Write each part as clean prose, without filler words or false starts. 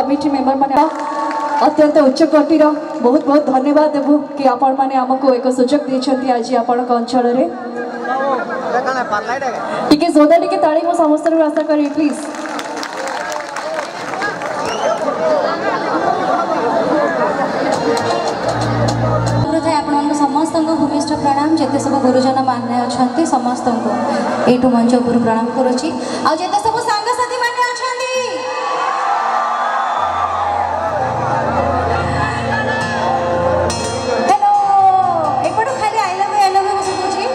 Committee member माने अत्यंत उच्च कोटिर बहुत बहुत धन्यवाद देबू कि आपण माने हमको एक सुजोग देछंती आज आपण अंचल रे टिके जोदा टिके ताली मो समस्त आशा करी प्लीज समस्त भूमिष्ठ प्रणाम जिते सब गुरुजन माने अच्छा समस्त यू मंच उपर प्रणाम करुच्ची आते सब सांगसाथी माने हेलो एपटू खाली आई लव यू बसुची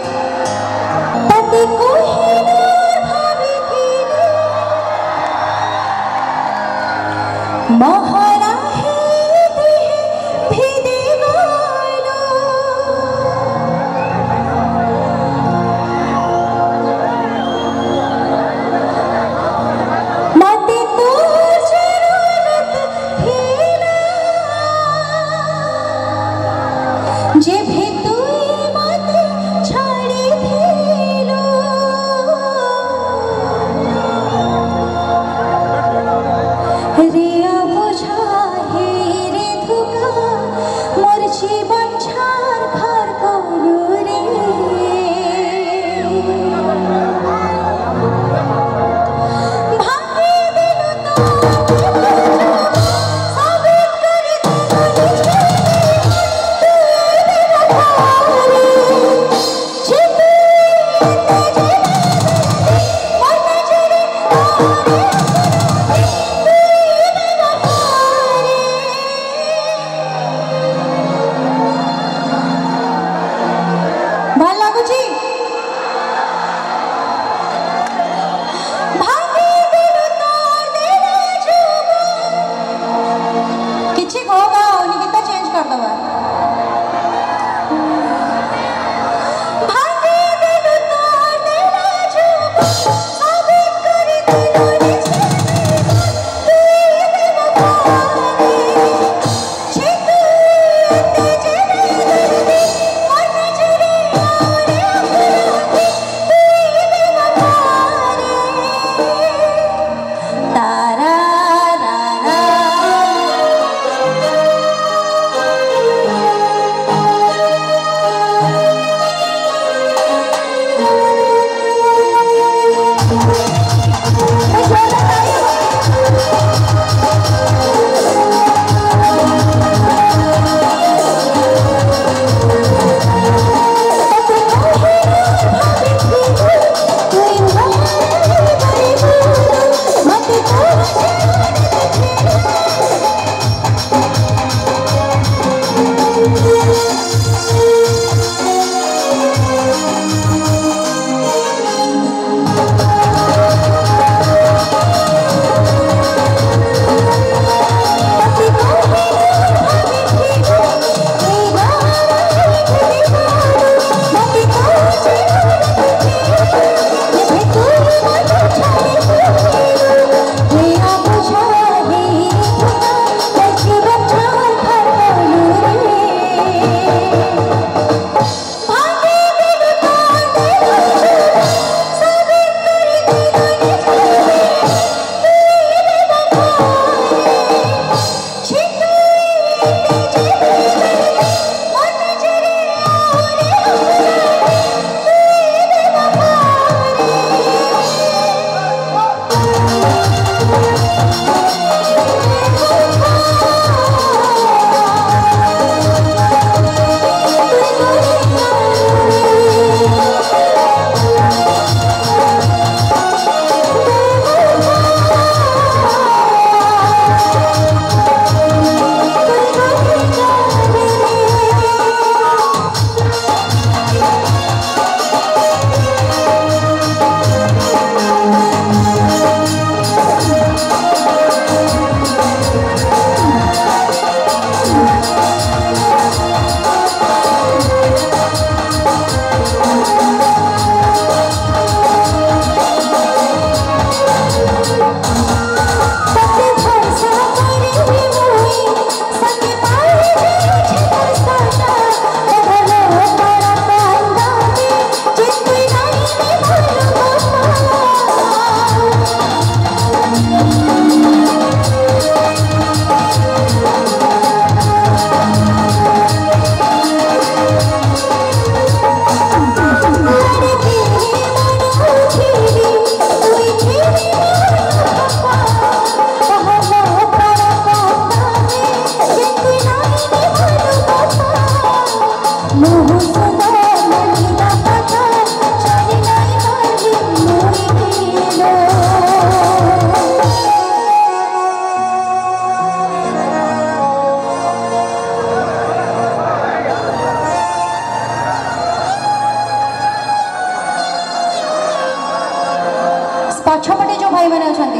पछपटे जो भाई मैंने अच्छा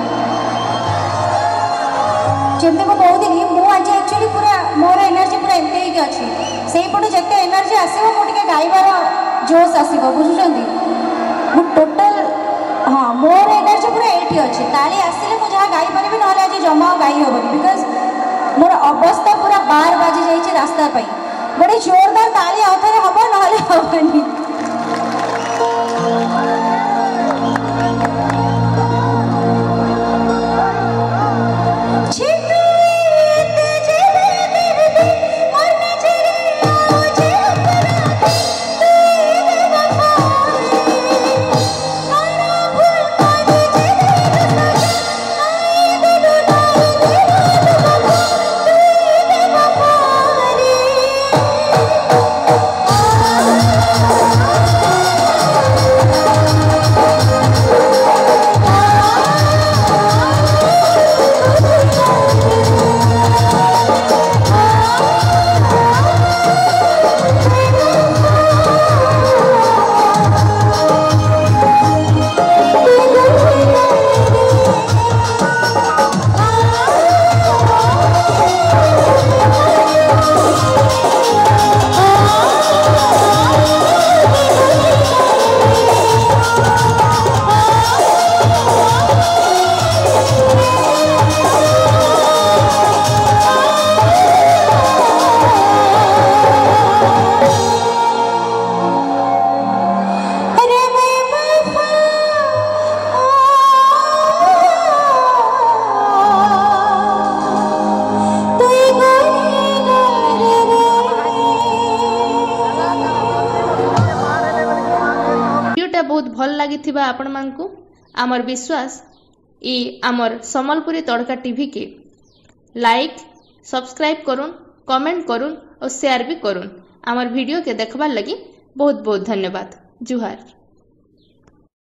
जमी मुझे कहूली मुझे एक्चुअली पूरा मोर एनर्जी पूरा एमती अच्छी से पटे जिते एनर्जी आसो मुझे गाइबार जोश आसो बुझुं टोटाल हाँ मोर एनर्जी पूरा ये अच्छी ताली आसिले मुझे जहाँ गाइपारि ना आज जमा गाई हेनी बिकज मोर अवस्था पूरा बार बाजी जाइए रास्ता गोटे जोरदार ताली आउ थे हम ना हेनी बहुत भल लगी आपण मानकु आमर विश्वास ई आमर समलपुरी तड़का टीवी के लाइक सब्सक्राइब करुन कमेंट करुन और शेयर भी करुन आमर वीडियो के देखबार लगी बहुत बहुत धन्यवाद जुहार।